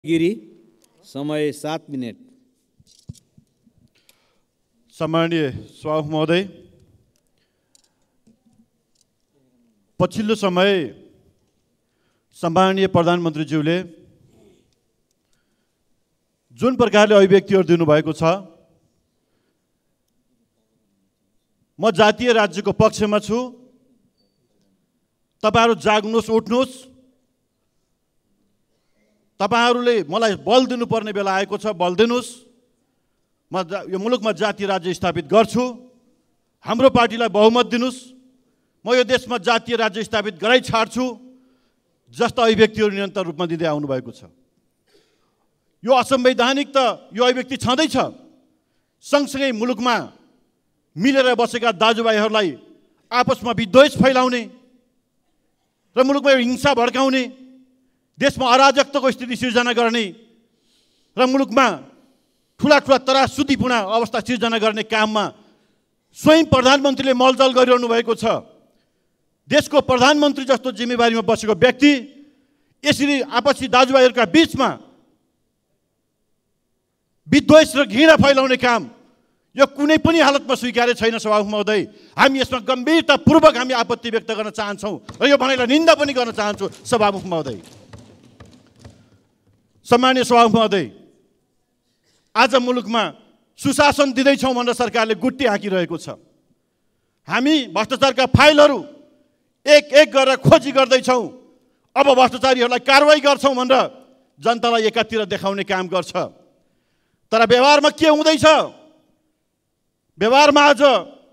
गिरी समय 7 मिनट। सम्माननीय सभामुख महोदय, पछिल्लो समय सम्माननीय प्रधानमन्त्रीज्यूले जुन प्रकारले अभिव्यक्तिहरू दिनुभएको छ, म जातीय राज्यको पक्षमा छु, तपाईहरु जाग्नुहोस्, उठ्नुहोस्, तपाईहरुले मलाई बल दिनुपर्ने बेला आएको छ, बल दिनुहोस्, म यो मुलुकमा जातीय राज्य स्थापित गर्छु, हाम्रो पार्टीलाई बहुमत दिनुहोस्, म यो देशमा जातीय राज्य स्थापित गराइ छाड्छु जस्ता अभिव्यक्तिहरू निरन्तर रूपमा दिँदै आउनु भएको छ। यो असंवैधानिक त यो अभिव्यक्ति छँदैछ। सँगसँगै मुलुकमा मिलेर बसेका दाजुभाइहरूलाई आपसमा विद्वेष फैलाउने र मुलुकमा हिंसा भड्काउने, देशमा अराजकताको स्थिति सिर्जना गर्ने र मुलुकमा ठुला ठुला त्रासदीपूर्ण अवस्था सिर्जना गर्ने काममा स्वयं प्रधानमन्त्रीले मलजल गरिरहनु भएको छ। देशको प्रधानमन्त्री जस्तो जिम्मेवारीमा बसेको व्यक्ति यसरी आपसी दाजुभाइहरूका बीचमा विद्वेष र घृणा फैलाउने काम यो कुनै पनि हालतमा स्वीकार्य छैन। सभामुख महोदय, हामी यसमा गम्भीरतापूर्वक हामी आपत्ति व्यक्त गर्न चाहन्छौँ र यो भनाइलाई निन्दा पनि गर्न चाहन्छु। सभामुख महोदय, सम्माननीय सभामुख महोदय, आज मुलुकमा सुशासन दिँदैछौँ भनेर सरकारले गुट्टी हाँकिरहेको छ। हामी भ्रष्टाचारका फाइलहरू एक एक गरेर खोजी गर्दैछौँ। अब भ्रष्टाचारीहरूलाई कारवाही गर्छौँ भनेर जनतालाई एकातिर देखाउने काम गर्छ। तर व्यवहारमा के हुँदैछ? व्यवहारमा आज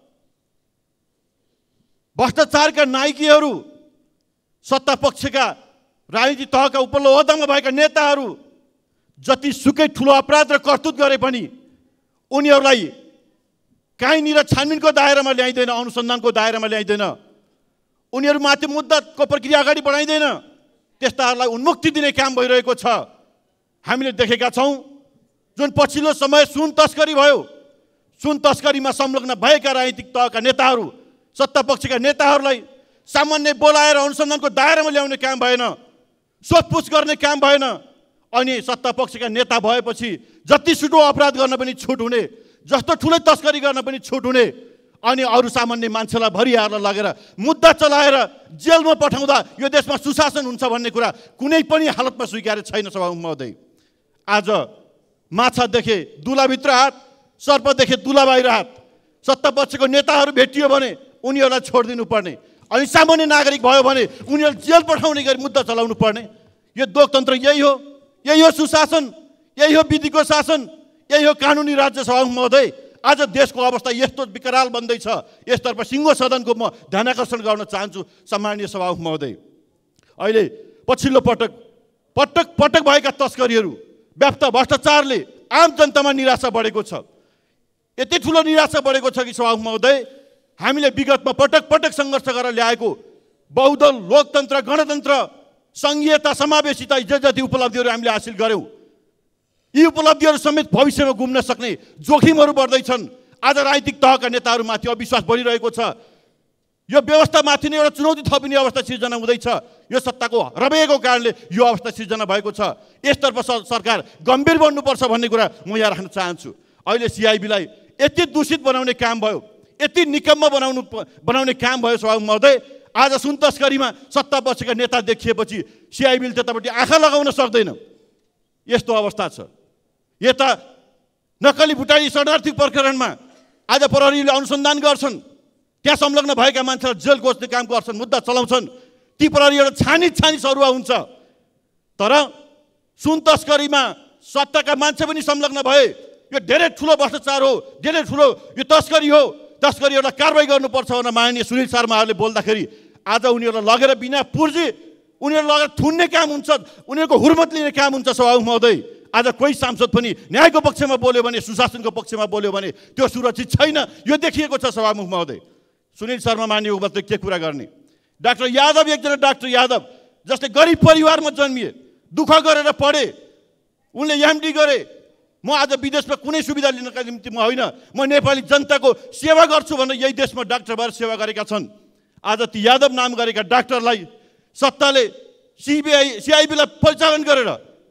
भ्रष्टाचारका नायकीहरू, सत्ता पक्षका राजनीतिक तहका उपल्लो ओहदामा भएका नेताहरू जतिसुकै ठुलो अपराध र करतुत गरे पनि उनीहरूलाई काहीँनिर छानबिनको दायरामा ल्याइँदैन, अनुसन्धानको दायरामा ल्याइँदैन, उनीहरूमाथि मुद्दाको प्रक्रिया अगाडि बढाइँदैन। त्यस्ताहरूलाई उन्मुक्ति दिने काम भइरहेको छ। हामीले देखेका छौँ जुन पछिल्लो समय सुन तस्करी भयो, सुन तस्करीमा संलग्न भएका राजनीतिक तहका नेताहरू, सत्ता पक्षका नेताहरूलाई सामान्य बोलाएर अनुसन्धानको दायरामा ल्याउने काम भएन, सोधपुछ गर्ने काम भएन। अनि सत्ता पक्षका नेता भएपछि जतिसुकै अपराध गर्न पनि छुट हुने, जस्तो ठुलै तस्करी गर्न पनि छुट हुने, अनि अरू सामान्य मान्छेलाई भरियाएर लगेर मुद्दा चलाएर जेलमा पठाउँदा यो देशमा सुशासन हुन्छ भन्ने कुरा कुनै पनि हालतमा स्वीकार्य छैन। सभामुख महोदय, आज माछा देखे दुलाभित्र हात, सर्प देखे दुला बाहिर हात। सत्ता पक्षको नेताहरू भेटियो भने उनीहरूलाई छोडिदिनु पर्ने, अनि सामान्य नागरिक भयो भने उनीहरू जेल पठाउने गरी मुद्दा चलाउनु पर्ने। यो लोकतन्त्र यही हो, यही हो सुशासन, यही हो विधिको शासन, यही हो कानुनी राज्य। सभामुख महोदय, आज देशको अवस्था यस्तो विकराल बन्दैछ, यसतर्फ सिङ्गो सदनको म ध्यानाकर्षण गर्न चाहन्छु। सम्माननीय सभामुख महोदय, अहिले पछिल्लो पटक भएका तस्करीहरू, व्याप्त भ्रष्टाचारले आम जनतामा निराशा बढेको छ। यति ठुलो निराशा बढेको छ कि सभामुख महोदय, हामीले विगतमा पटक सङ्घर्ष गरेर ल्याएको बहुदल लोकतन्त्र, गणतन्त्र, सङ्घीयता, समावेशिता जति उपलब्धिहरू हामीले हासिल गऱ्यौँ, यी उपलब्धिहरू समेत भविष्यमा गुम्न सक्ने जोखिमहरू बढ्दैछन्। आज राजनीतिक तहका नेताहरूमाथि अविश्वास बढिरहेको छ। यो व्यवस्थामाथि नै एउटा चुनौती थपिने अवस्था सिर्जना हुँदैछ। यो सत्ताको रबेको कारणले यो अवस्था सिर्जना भएको छ। यसतर्फ सरकार गम्भीर बन्नुपर्छ भन्ने कुरा म यहाँ राख्न चाहन्छु। अहिले सिआइबीलाई यति दूषित बनाउने काम भयो, यति निकम्म बनाउने काम भयो। सभामुख महोदय, आज सुन तस्करीमा सत्ता पक्षका नेता देखिएपछि सिआइबीले त्यतापट्टि आँखा लगाउन सक्दैन, यस्तो अवस्था छ। यता नक्कली भुटानी शरणार्थी प्रकरणमा आज प्रहरीले अनुसन्धान गर्छन्, त्यहाँ संलग्न भएका मान्छेलाई जेल खोज्ने काम गर्छन्, मुद्दा चलाउँछन्, ती प्रहरीहरू छानी सरुवा हुन्छ। तर सुन तस्करीमा सत्ताका मान्छे पनि संलग्न भए, यो धेरै ठुलो भ्रष्टाचार हो, धेरै ठुलो यो तस्करी हो, तस्करीहरूलाई कारवाही गर्नुपर्छ भनेर माननीय सुनिल शर्माहरूले बोल्दाखेरि आज उनीहरूलाई लगेर बिना पुर्जी उनीहरू लगेर थुन्ने काम हुन्छ, उनीहरूको हुर्मत लिने काम हुन्छ। सभामुख महोदय, आज कोही सांसद पनि न्यायको पक्षमा बोल्यो भने, सुशासनको पक्षमा बोल्यो भने त्यो सुरक्षित छैन, यो देखिएको छ। सभामुख महोदय, सुनिल शर्मा मान्यको मात्रै के कुरा गर्ने? डाक्टर यादव, एकजना डाक्टर यादव जसले गरिब परिवारमा जन्मिए, दुःख गरेर पढे, उनले एमडी गरे। म आज विदेशमा कुनै सुविधा लिनका निम्ति म होइन, म नेपाली जनताको सेवा गर्छु भनेर यही देशमा डाक्टर भएर सेवा गरेका छन्। आज ती यादव नाम गरेका डाक्टरलाई सत्ताले सिआइबीलाई परिचालन गरेर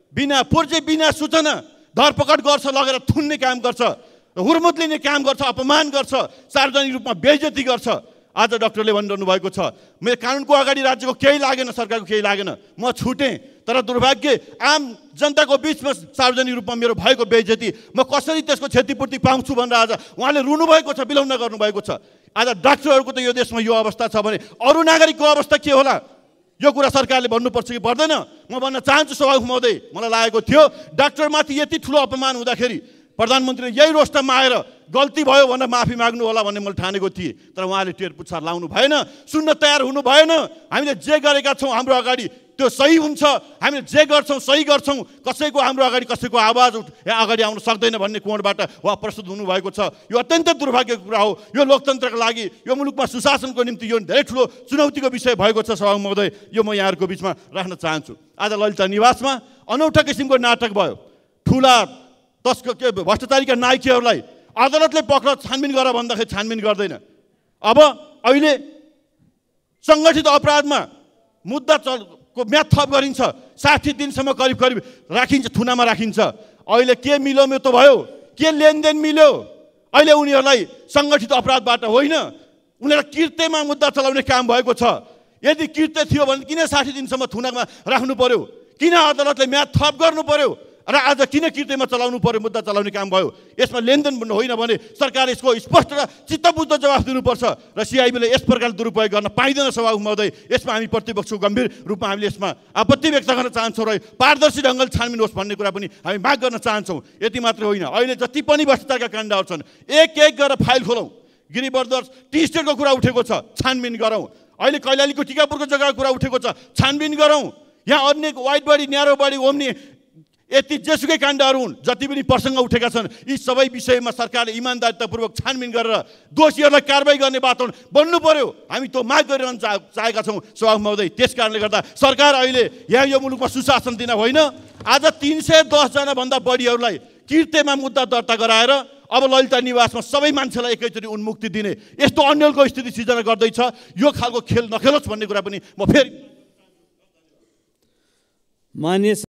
बिना पूर्जे बिना सूचना धरपकड गर्छ, लगेर थुन्ने काम गर्छ, हुर्मुत लिने काम गर्छ, अपमान गर्छ, सार्वजनिक रूपमा बेइज्जती गर्छ। आज डाक्टरले भनिरहनु भएको छ मेरो कानुनको अगाडि राज्यको केही लागेन, सरकारको केही लागेन, म छुटेँ। तर दुर्भाग्य आम जनताको बिचमा सार्वजनिक रूपमा मेरो भएको बेइज्जती म कसरी त्यसको क्षतिपूर्ति पाउँछु भनेर आज उहाँले रुनुभएको छ, विलम्ब गर्नुभएको छ। आज डाक्टरहरूको त यो देशमा यो अवस्था छ भने अरू नागरिकको अवस्था के होला? यो कुरा सरकारले भन्नुपर्छ कि पर्दैन? म भन्न चाहन्छु सभामुख महोदय, मलाई लागेको थियो डाक्टरमाथि यति ठुलो अपमान हुँदाखेरि प्रधानमन्त्रीले यही रोस्टमा आएर गल्ती भयो भनेर माफी माग्नु होला भन्ने मैले ठानेको थिएँ। तर उहाँले टेर पुच्छार लाउनु भएन, सुन्न तयार हुनु भएन। हामीले जे गरेका छौँ हाम्रो अगाडि त्यो सही हुन्छ, हामीले जे गर्छौँ सही गर्छौँ, कसैको हाम्रो अगाडि कसैको आवाज अगाडि आउन सक्दैन भन्ने कोणबाट उहाँ प्रस्तुत हुनुभएको छ। यो अत्यन्त दुर्भाग्यको कुरा हो। यो लोकतन्त्रको लागि, यो मुलुकमा सुशासनको निम्ति यो धेरै ठुलो चुनौतीको विषय भएको छ। सभामुख महोदय, यो म यहाँहरूको बिचमा राख्न चाहन्छु। आज ललिता निवासमा अनौठा किसिमको नाटक भयो। ठुला भ्रष्टाचारीका नायकीहरूलाई अदालतले पक्र छानबिन गर भन्दाखेरि छानबिन गर्दैन। अब अहिले सङ्गठित अपराधमा मुद्दा को म्याद थप गरिन्छ, 60 दिनसम्म करिब करिब राखिन्छ, थुनामा राखिन्छ। अहिले के मिलोमितो भयो, के लेनदेन मिल्यो? अहिले उनीहरूलाई सङ्गठित अपराधबाट होइन, उनीहरूलाई कृत्यमा मुद्दा चलाउने काम भएको छ। यदि कृत्य थियो भने किन 60 दिनसम्म थुनामा राख्नु पर्यो? किन अदालतले म्याद थप गर्नु पर्यो? र आज किन कृत्यमा चलाउनु पर्यो, मुद्दा चलाउने काम भयो? यसमा लेनदेन होइन भने सरकारले यसको स्पष्ट र चित्तबुद्ध जवाफ दिनुपर्छ र सिआइबीले यस प्रकारले दुरुपयोग गर्न पाइँदैन। सभामुख महोदय, यसमा हामी प्रतिपक्षको गम्भीर रूपमा हामीले यसमा आपत्ति व्यक्त गर्न चाहन्छौँ र पारदर्शी ढङ्गले छानबिन होस् भन्ने कुरा पनि हामी माग गर्न चाहन्छौँ। यति मात्र होइन, अहिले जति पनि भ्रष्टाचारका काण्डहरू छन् एक एक गरेर फाइल खोलौँ। गिरिबर्दर टी स्टेटको कुरा उठेको छ, छानबिन गरौँ। अहिले कैलालीको टिकापुरको जग्गाको कुरा उठेको छ, छानबिन गरौँ। यहाँ अन्य wide body, narrow body, Omni यति जेसुकै काण्डहरू हुन्, जति पनि प्रसङ्ग उठेका छन्, यी सबै विषयमा सरकारले इमान्दारितापूर्वक छानबिन गरेर दोषीहरूलाई कारबाही गर्ने वातावरण बन्नु पर्यो। हामी त्यो माग गरिरहन चाहेका छौँ सभामुख महोदय। त्यस कारणले गर्दा सरकार अहिले यहाँ यो मुलुकमा सुशासन दिन होइन, आज 310 जना भन्दा बढीहरूलाई कृत्यमा मुद्दा दर्ता गराएर अब ललिता निवासमा सबै मान्छेलाई एकैचोटि उन्मुक्ति दिने यस्तो अन्यलको स्थिति सिर्जना गर्दैछ। यो खालको खेल नखेलोस् भन्ने कुरा पनि म फेरि मान्य